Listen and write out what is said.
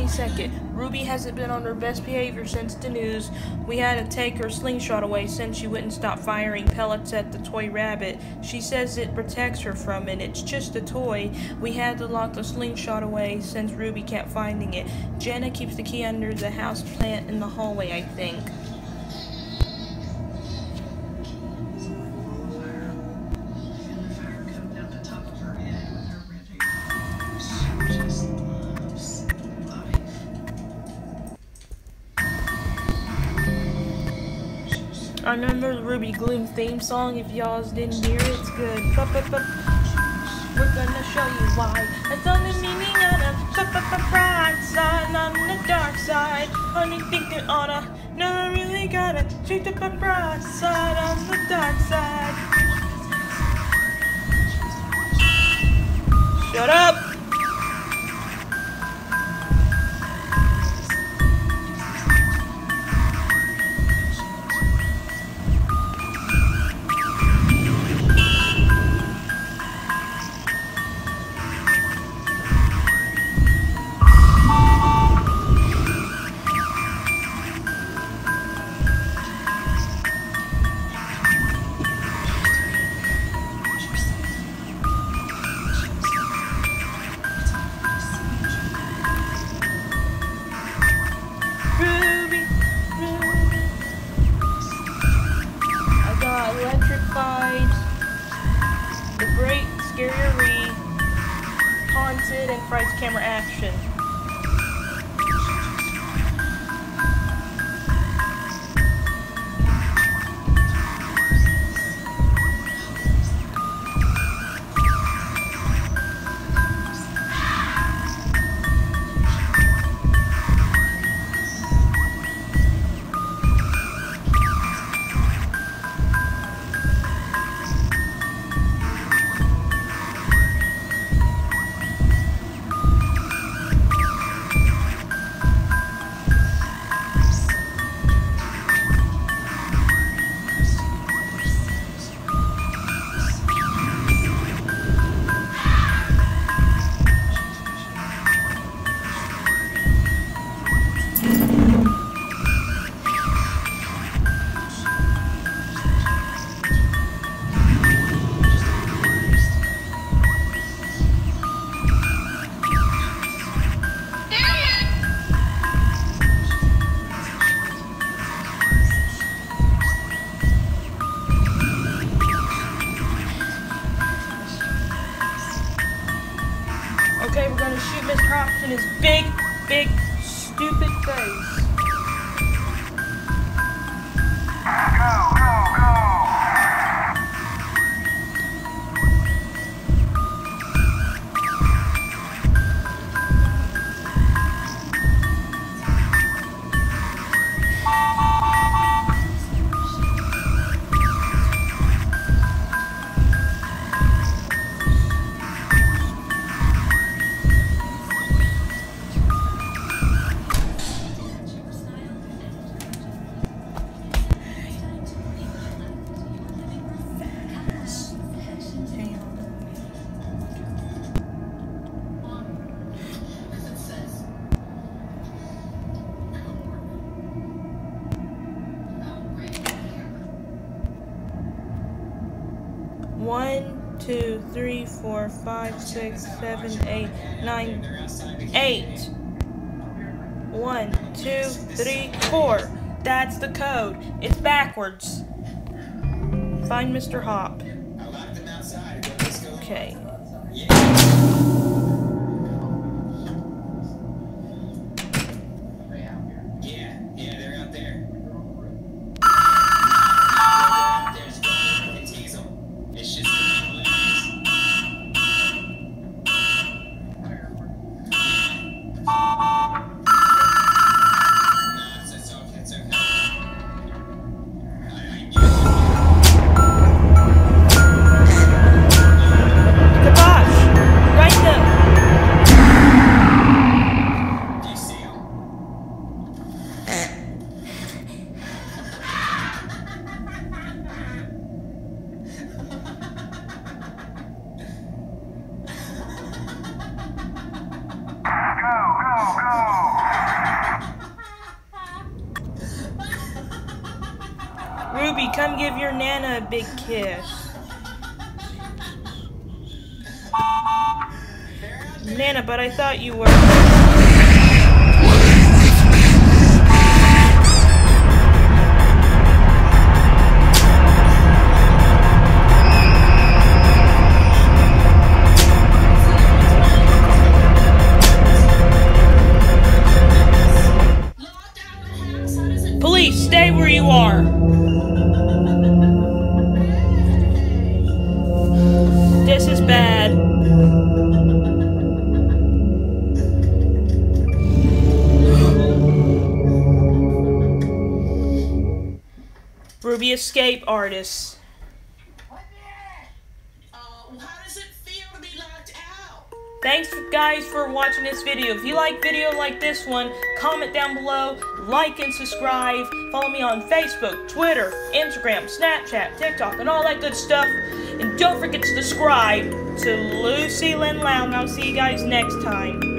22nd. Ruby hasn't been on her best behavior since the news. We had to take her slingshot away since she wouldn't stop firing pellets at the toy rabbit. She says it protects her from it. It's just a toy. We had to lock the slingshot away since Ruby kept finding it. Jenna keeps the key under the house plant in the hallway, I think. I remember the Ruby Gloom theme song. If y'all didn't hear it, it's good. We're gonna show you why. It's on the meaning of the bright side, not on the dark side. Only think it oughta, never really gotta treat the bright side on the dark side. Shut up! Electrified, the great scary, haunted, and frights camera action. Okay, we're gonna shoot Mr. Hopp in his big, stupid face. Go, go, go! One, 2, 3, 4, 5, 6, 7, 8, 9, 8. 1, 2, 3, 4. That's the code. It's backwards. Find Mr. Hopp. Okay. Ruby, come give your Nana a big kiss. Nana, but I thought you were... Police, stay where you are. This is bad. Ruby, escape artist. How does it feel to be locked out? Thanks guys for watching this video. If you like video like this one, comment down below, like and subscribe. Follow me on Facebook, Twitter, Instagram, Snapchat, TikTok, and all that good stuff. And don't forget to subscribe to Lucy Lynn Loud, and I'll see you guys next time.